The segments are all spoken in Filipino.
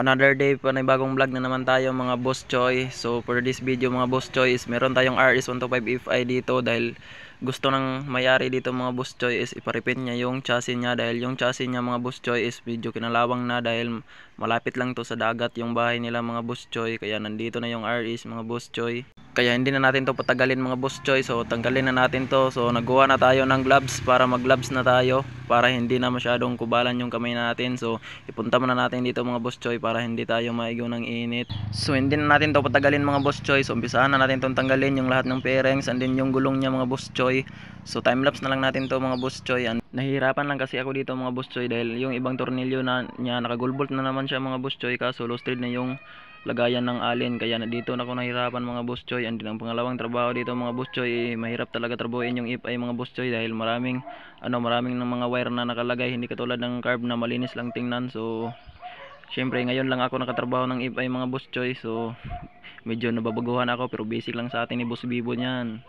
Another day, panibagong vlog na naman tayo mga Boss Choy. So for this video mga Boss Choy is meron tayong RS125 FI dito dahil gusto ng may-ari dito mga Boss Choy is iparipin niya yung chassis niya dahil yung chassis niya mga Boss Choy is medyo kinalawang na dahil malapit lang to sa dagat yung bahay nila mga Boss Choy, kaya nandito na yung RS mga Boss Choy. Kaya hindi na natin to patagalin mga Boss Choy, so tanggalin na natin to. So nagawa na tayo ng gloves para mag gloves na tayo para hindi na masyadong kubalan yung kamay natin. So ipunta muna natin dito mga Boss Choy para hindi tayo maigaw ng init. So hindi na natin to patagalin mga Boss Choy, so umpisahan na natin tong tanggalin yung lahat ng bearings and then yung gulong niya mga Boss Choy. So time lapse na lang natin to mga Boss Choy. Nahihirapan lang kasi ako dito mga Boss Choy dahil yung ibang tornilyo na niya nakagulbolt na naman siya mga Boss Choy, kaso lost thread na yung lagayan ng alin, kaya dito na ako nahirapan mga Boss Choy. And ang pangalawang trabaho dito mga Boss Choy, mahirap talaga trabuhin yung FI mga Boss Choy dahil maraming ng mga wire na nakalagay, hindi katulad ng carb na malinis lang tingnan. So syempre ngayon lang ako nakatrabaho ng FI mga Boss Choy, so medyo nababaguhan ako pero basic lang sa atin ni Boss Bibo niyan.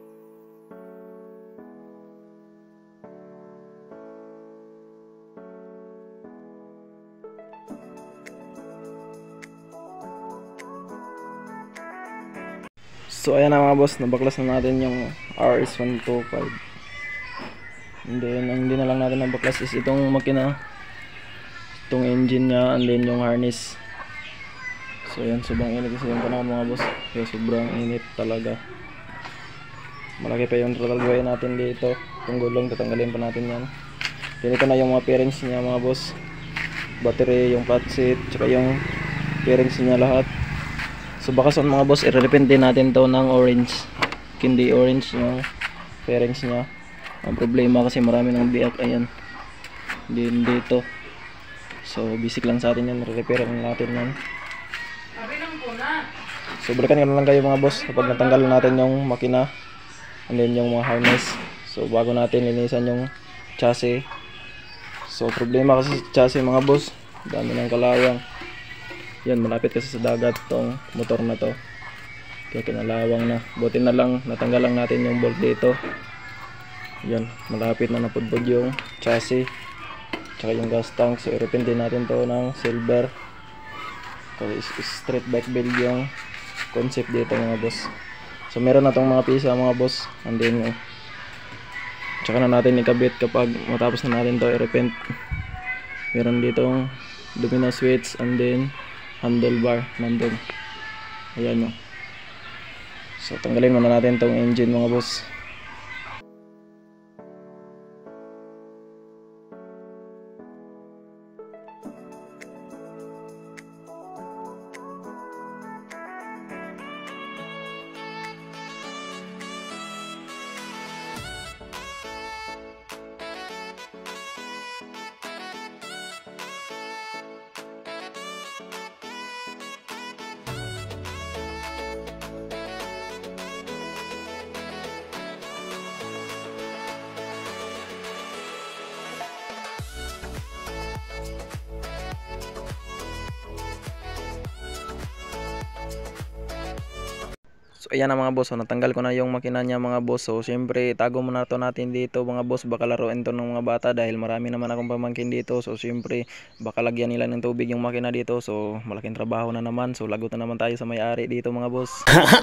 So ayan na mga boss, nabaklas na natin yung RS125. And then ang hindi na lang natin nabaklas is itong makina, itong engine nya, and then yung harness. So ayan, sobrang init kasi yung panahon mga boss, kaya sobrang init talaga. Malaki pa yung tatalbuhay natin dito. Itong gulong tatanggalin pa natin yan. Then ito na yung mga bearings nya mga boss, battery, yung flat seat, tsaka yung bearings nya lahat. So baka son mga boss, i-repaint din natin to ng orange, hindi orange yung fairings nya. Ang problema kasi marami ng biyak, ayan din dito. So basic lang sa atin yan, repair lang natin yan. So balikan na lang kayo mga boss kapag natanggal natin yung makina and then yung mga harness. So bago natin linisan yung chassis. So problema kasi sa chassis mga boss, dami ng kalawang. Yan, malapit kasi sa dagat tong motor na to, kaya kinalawang na. Buti na lang natanggal lang natin yung bolt dito. Yan, malapit na napudbod yung chassis tsaka yung gas tank. So i-repaint din natin to ng silver kasi straight back build yung concept dito mga boss. So meron na tong mga pisa mga boss, and then tsaka na natin ikabit kapag matapos na natin to i-repaint. Meron ditong domino switch and then handlebar nandun, ayan o. So tanggalin muna natin tong engine mga boss. So ayan na mga boss, so natanggal ko na yung makina niya mga boss. So syempre itago muna to natin dito mga boss, baka laruin to ng mga bata dahil marami naman akong pamangkin dito. So syempre baka lagyan nila ng tubig yung makina dito, so malaking trabaho na naman. So lagot na naman tayo sa may-ari dito mga boss.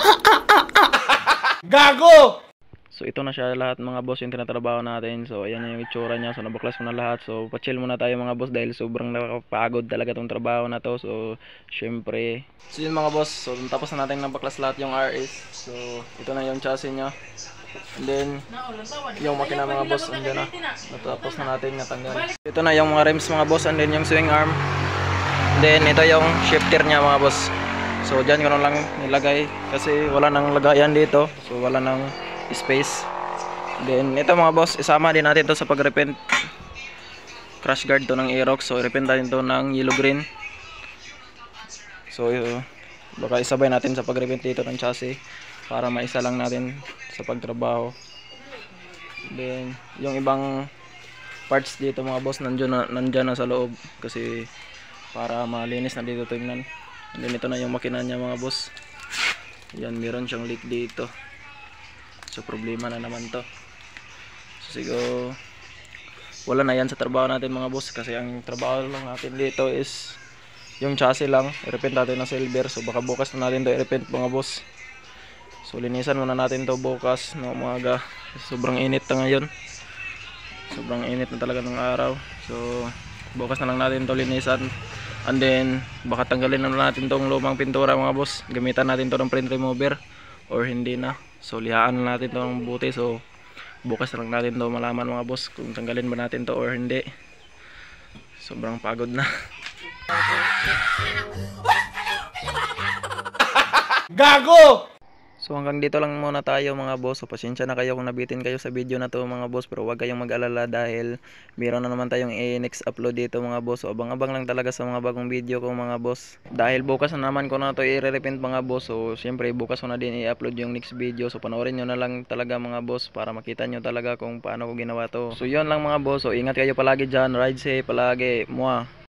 Gago! So ito na siya lahat mga boss, yung tinatrabaho natin. So ayan na yung itsura niya. So nabaklas ko na lahat. So pa-chill muna tayo mga boss dahil sobrang nakakapagod talaga tong trabaho na to. So syempre, so yun mga boss, so tapos na natin nabaklas lahat yung RS. So ito na yung chassis nya, and then yung makina mga boss, andyan na, natapos na natin natanggal. Ito na yung mga rims mga boss, and then yung swing arm, and then ito yung shifter nya mga boss. So dyan ko na lang nilagay kasi wala nang lagayan dito, so wala nang space. Then ito mga boss, isama din natin to sa pag-repaint. Crash guard to ng Aerox, so i-repaint natin to ng yellow green. So baka isabay natin sa pag-repaint dito ng chassis para maisa lang natin sa pagtrabaho. Then yung ibang parts dito mga boss, nandyan na sa loob kasi para malinis na dito tingnan. And then ito na yung makina niya mga boss. Yan, meron siyang leak dito. So problema na naman to. So siguro wala na yan sa trabaho natin mga boss, kasi ang trabaho lang natin dito is Yung chassis lang, i-repaint natin ng silver. So baka bukas na natin to i-repaint mga boss. So linisan muna natin to bukas ng umaga. Sobrang init na ngayon. Sobrang init na talaga ng araw. So bukas na lang natin to linisan. And then baka tanggalin na natin tong lumang pintura mga boss. Gamitan natin to ng print remover or hindi na. So lihaan na natin to ng buti. So bukas na lang natin to malaman mga boss kung tanggalin ba natin to or hindi. Sobrang pagod na. Gago! So hanggang dito lang muna tayo mga boss. So pasensya na kayo kung nabitin kayo sa video na to mga boss. Pero huwag kayong mag-alala dahil meron na naman tayong i-next upload dito mga boss. So abang-abang lang talaga sa mga bagong video ko mga boss. Dahil bukas na naman ko na to i-repaint mga boss. So syempre bukas ko na din i-upload yung next video. So panoorin nyo na lang talaga mga boss para makita nyo talaga kung paano ko ginawa to. So yun lang mga boss. So ingat kayo palagi dyan. Ride safe palagi. Mua.